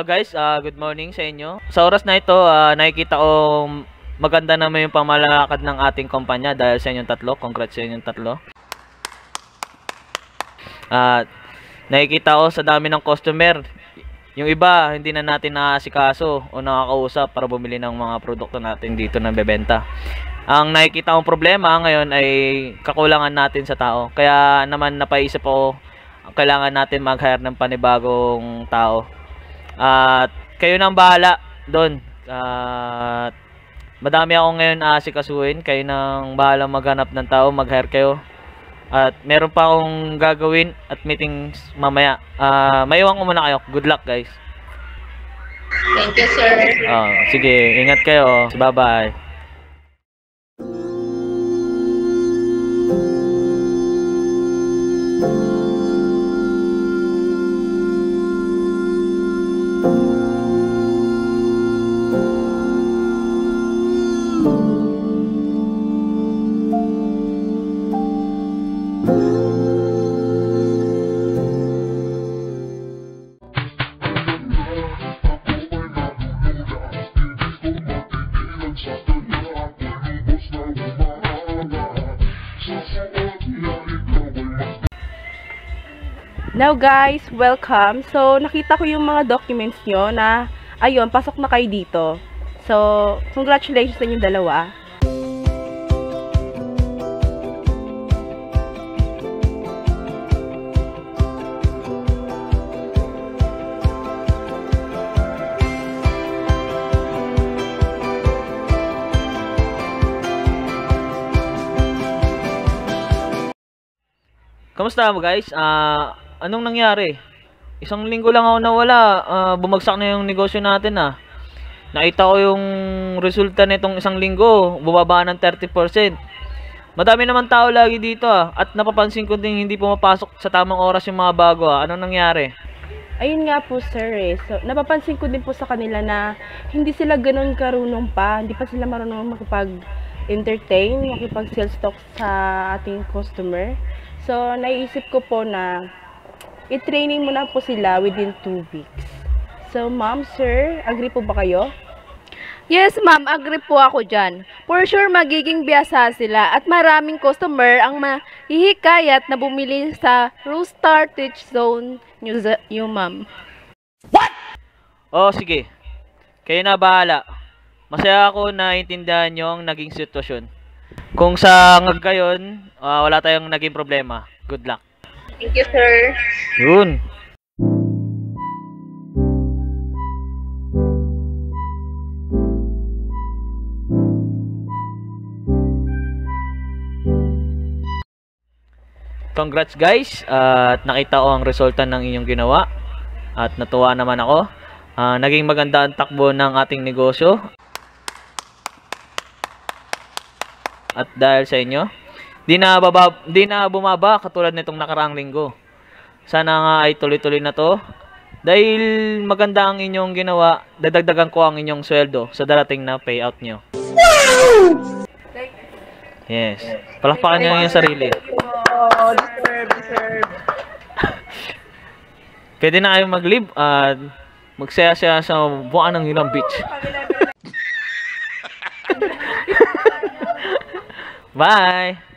guys, good morning sa inyo. Sa oras na ito, nakikita ko maganda naman yung pamalakad ng ating kumpanya dahil sa inyong tatlo. Congrats sa inyong tatlo. Nakikita ko sa dami ng customer. Yung iba, hindi na natin naasikaso o nakakausap para bumili ng mga produkto natin dito na bebenta. Ang nakikita kong problema ngayon ay kakulangan natin sa tao. Kaya naman napaisip ako, kailangan natin mag-hire ng panibagong tao. At kayo nang bahala doon. Madami ako ngayon aasikasuhin. Kayo nang bahala maghanap ng tao, mag-hire kayo. At meron pa akong gagawin at meetings mamaya. Maiwan ko muna kayo. Good luck, guys. Thank you, sir. Sige, ingat kayo. Bye-bye. Now guys, welcome. So, nakita ko yung mga documents nyo na, ayun, pasok na kayo dito. So, congratulations sa inyong dalawa. Kamusta mo guys? Anong nangyari? Isang linggo lang ako nawala. Bumagsak na yung negosyo natin Nakita ko yung resulta nitong isang linggo. Bumaba ng 30%. Madami naman tao lagi dito At napapansin ko din hindi pumapasok sa tamang oras yung mga bago Anong nangyari? Ayun nga po sir So, napapansin ko din po sa kanila na hindi sila ganun karunong pa. Hindi pa sila marunong makipag-entertain, makipag-sales talk sa ating customer. So, naiisip ko po na i-training mo na po sila within 2 weeks. So, ma'am, sir, agree po ba kayo? Yes, ma'am. Agree po ako dyan. For sure, magiging biyasa sila at maraming customer ang mahihikayat na bumili sa Rooster Teach Zone nyo, ma'am. What? Sige. Kayo na bahala. Masaya ako na intindihan nyo ang naging sitwasyon. Kung sa ngayon, wala tayong naging problema. Good luck. Thank you, sir. Yun. Congrats guys. At nakita ko ang resulta ng inyong ginawa. At natuwa naman ako. Naging maganda ang takbo ng ating negosyo. At dahil sa inyo, di na bumaba katulad nitong nakaraang linggo. Sana nga ay tuloy-tuloy na to. Dahil maganda ang inyong ginawa, dadagdagan ko ang inyong sweldo sa darating na payout nyo. Yes. Palakpakan nyo yung sarili. Deserve. Pwede na kayong mag-live at magsaya-saya sa buwan ng Ilang Beach. Bye!